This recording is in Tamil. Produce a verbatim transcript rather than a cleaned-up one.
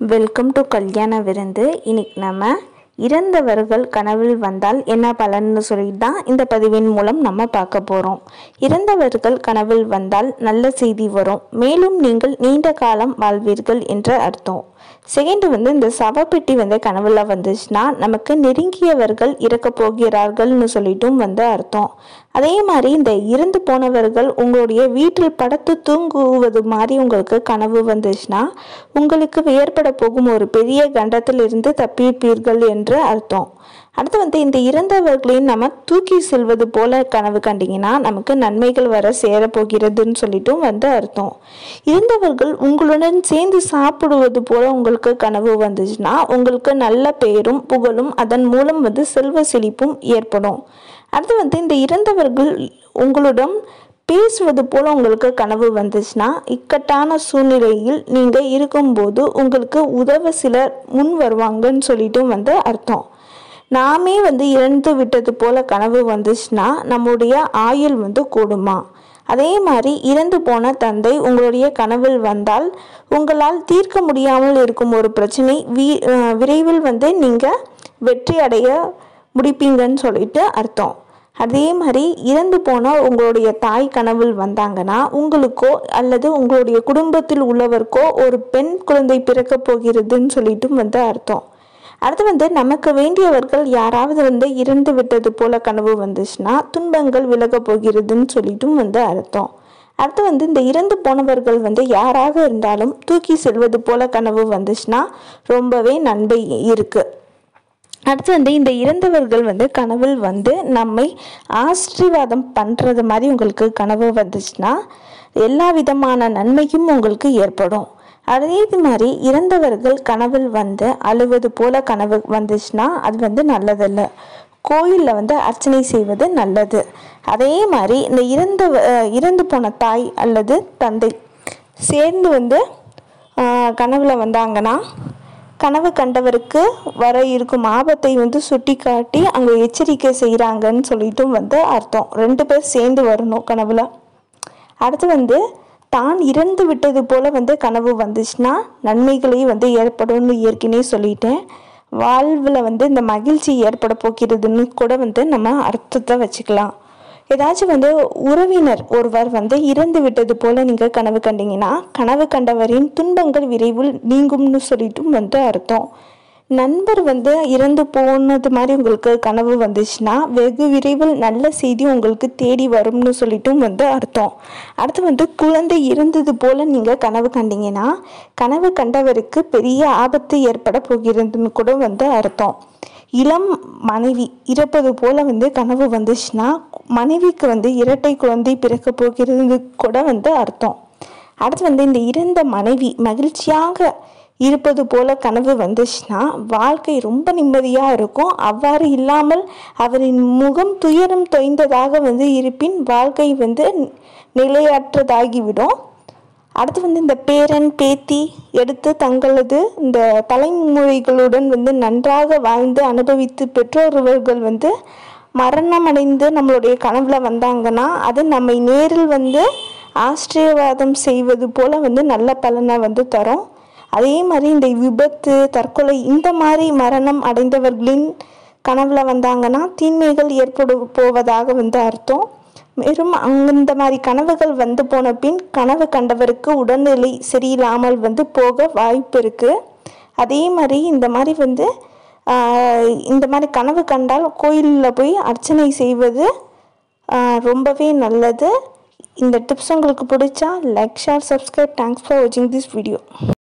வெல்கம் டு கல்யாண விருந்து. இன்னைக்கு நம்ம இறந்தவர்கள் கனவில் வந்தால் என்ன பலன்னு சொல்லிட்டு தான் இந்த பதிவின் மூலம் நம்ம பார்க்க போகிறோம். இறந்தவர்கள் கனவில் வந்தால் நல்ல செய்தி வரும், மேலும் நீங்கள் நீண்ட காலம் வாழ்வீர்கள் என்ற அர்த்தம். செகண்ட் வந்து இந்த சவப்பெட்டி வந்து கனவுல வந்துச்சுன்னா நமக்கு நெருங்கியவர்கள் இறக்க போகிறார்கள்னு சொல்லிட்டும் வந்து அர்த்தம். அதே மாதிரி இந்த இறந்து போனவர்கள் உங்களுடைய வீட்டில் படுத்து தூங்குவது மாதிரி உங்களுக்கு கனவு வந்துச்சுன்னா உங்களுக்கு ஏற்பட போகும் ஒரு பெரிய கண்டத்திலிருந்து தப்பிப்பீர்கள் என்று அர்த்தம். அடுத்து வந்து இந்த இறந்தவர்களையும் நம்ம தூக்கி செல்வது போல கனவு கண்டிங்கன்னா நமக்கு நன்மைகள் வர சேரப்போகிறதுன்னு சொல்லிட்டும் வந்து அர்த்தம். இறந்தவர்கள் உங்களுடன் சேர்ந்து சாப்பிடுவது போல உங்களுக்கு கனவு வந்துச்சுன்னா உங்களுக்கு நல்ல பெயரும் புகழும் அதன் மூலம் வந்து செல்வ செழிப்பும் ஏற்படும். அடுத்து வந்து இந்த இறந்தவர்கள் உங்களுடன் பேசுவது போல உங்களுக்கு கனவு வந்துச்சுன்னா இக்கட்டான சூழ்நிலையில் நீங்கள் இருக்கும்போது உங்களுக்கு உதவ சிலர் முன் வருவாங்கன்னு சொல்லிட்டும் வந்து அர்த்தம். நாமே வந்து இறந்து விட்டது போல கனவு வந்துச்சுன்னா நம்முடைய ஆயுள் வந்து கூடுமா. அதே மாதிரி இறந்து போன தந்தை உங்களுடைய கனவில் வந்தால் உங்களால் தீர்க்க முடியாமல் இருக்கும் ஒரு பிரச்சனை வி விரைவில் வந்து நீங்கள் வெற்றி அடைய முடிப்பீங்கன்னு சொல்லிட்டு அர்த்தம். அதே மாதிரி இறந்து போன உங்களுடைய தாய் கனவில் வந்தாங்கன்னா உங்களுக்கோ அல்லது உங்களுடைய குடும்பத்தில் உள்ளவருக்கோ ஒரு பெண் குழந்தை பிறக்க போகிறதுன்னு சொல்லிட்டும் வந்து அர்த்தம். அடுத்து வந்து நமக்கு வேண்டியவர்கள் யாராவது வந்து இறந்து விட்டது போல கனவு வந்துச்சுன்னா துன்பங்கள் விலக போகிறதுன்னு சொல்லிட்டும் வந்து அர்த்தம். அடுத்து வந்து இந்த இறந்து போனவர்கள் வந்து யாராக இருந்தாலும் தூக்கி செல்வது போல கனவு வந்துச்சுன்னா ரொம்பவே நன்மை இருக்கு. அடுத்து வந்து இந்த இறந்தவர்கள் வந்து கனவில் வந்து நம்மை ஆசீர்வாதம் பண்ணுறது மாதிரி உங்களுக்கு கனவு வந்துச்சுன்னா எல்லா விதமான நன்மையும் உங்களுக்கு ஏற்படும். அதே மாதிரி இறந்தவர்கள் கனவில் வந்து அழுவது போல கனவு வந்துச்சுன்னா அது வந்து நல்லதில்லை, கோயிலில் வந்து அர்ச்சனை செய்வது நல்லது. அதே மாதிரி இந்த இறந்த இறந்து போன தாய் அல்லது தந்தை சேர்ந்து வந்து கனவில் வந்தாங்கன்னா கனவு கண்டவருக்கு வர இருக்கும் ஆபத்தை வந்து சுட்டி காட்டி அங்கே எச்சரிக்கை செய்கிறாங்கன்னு சொல்லிட்டும் வந்து அர்த்தம். ரெண்டு பேர் சேர்ந்து வரணும் கனவுல. அடுத்து வந்து தான் இறந்து விட்டது போல வந்து கனவு வந்துச்சுன்னா நன்மைகளையும் வந்து ஏற்படும்னு ஏற்கனவே சொல்லிட்டேன். வாழ்வில் வந்து இந்த மகிழ்ச்சி ஏற்பட போகிறதுன்னு கூட வந்து நம்ம அர்த்தத்தை வச்சுக்கலாம். ஏதாச்சும் வந்து உறவினர் ஒருவர் வந்து இறந்து விட்டது போல நீங்கள் கனவு கண்டீங்கன்னா கனவு கண்டவரின் துன்பங்கள் விரைவில் நீங்கும்னு சொல்லிட்டும் வந்து அர்த்தம். நண்பர் வந்து இறந்து போனது மாதிரி உங்களுக்கு கனவு வந்துச்சுன்னா வெகு விரைவில் நல்ல செய்தி உங்களுக்கு தேடி வரும்னு சொல்லிட்டும் வந்து அர்த்தம். அடுத்து வந்து குழந்தை இறந்தது போல நீங்கள் கனவு கண்டீங்கன்னா கனவு கண்டவருக்கு பெரிய ஆபத்து ஏற்பட போகிறதுன்னு கூட வந்து அர்த்தம். இளம் மனைவி இறப்பது போல வந்து கனவு வந்துச்சுன்னா மனைவிக்கு வந்து இரட்டை குழந்தை பிறக்க போகிறது கூட வந்து அர்த்தம். அடுத்து வந்து இந்த இறந்த மனைவி மகிழ்ச்சியாக இருப்பது போல கனவு வந்துச்சுன்னா வாழ்க்கை ரொம்ப நிம்மதியாக இருக்கும். அவ்வாறு இல்லாமல் அவரின் முகம் துயரம் தொய்ந்ததாக வந்து இருப்பின் வாழ்க்கை வந்து நிலையற்றதாகிவிடும். அடுத்து வந்து இந்த பேரன் பேத்தி எடுத்து தங்களது இந்த தலைமுறைகளுடன் வந்து நன்றாக வாழ்ந்து அனுபவித்து பெற்றோர்கள் வந்து மரணம் அடைந்து நம்மளுடைய கனவுல வந்தாங்கன்னா அது நம்மை நேரில் வந்து ஆசீர்வாதம் செய்வது போல வந்து நல்ல பலனை வந்து தரும். அதே மாதிரி இந்த விபத்து தற்கொலை இந்த மாதிரி மரணம் அடைந்தவர்களின் கனவுல வந்தாங்கன்னா தீமைகள் ஏற்பட போவதாக வந்து அர்த்தம். மேலும் அங்க இந்த மாதிரி கனவுகள் வந்து போன பின் கனவு கண்டவருக்கு உடல்நிலை சரியில்லாமல் வந்து போக வாய்ப்பு இருக்குது. அதே மாதிரி இந்த மாதிரி வந்து இந்த மாதிரி கனவு கண்டால் கோயிலில் போய் அர்ச்சனை செய்வது ரொம்பவே நல்லது. இந்த டிப்ஸ் உங்களுக்கு பிடிச்சா like share subscribe. Thanks for வாட்சிங் திஸ் வீடியோ.